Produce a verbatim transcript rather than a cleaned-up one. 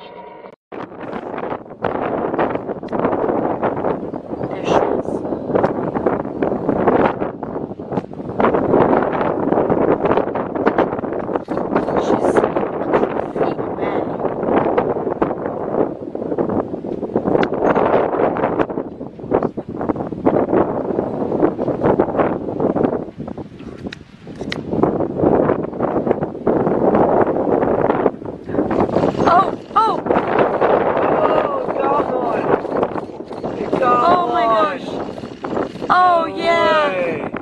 There she is. She's feet away. Oh, oh! Oh, God! Oh my gosh! Oh yeah! Way.